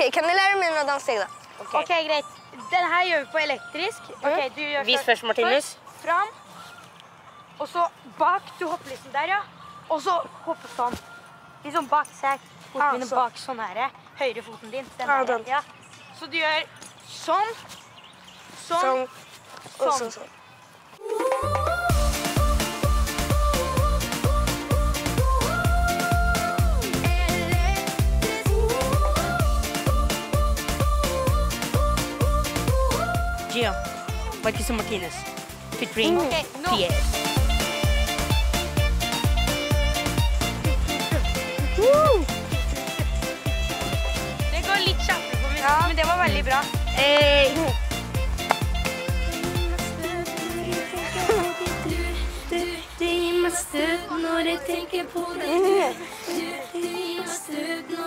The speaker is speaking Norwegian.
kan jeg lære meg å danse, da? Ok, greit. Den her gjør vi på elektrisk. Ok, du gjør Vis først, Martinus. Fram. Og så bak. Du hopper liksom der, ja. Og så hoppe sånn. Liksom bak seg. Fotene bak sånn her. Høyre foten din. Den der, ja. Så du gjør sånn. Sånn. Og sånn. Gio, Marcus og Martinus. Featuring Pierre. Det går litt kjappere på musikk, men det var veldig bra. Du gir meg støt når jeg tenker på deg. Du gir meg støt når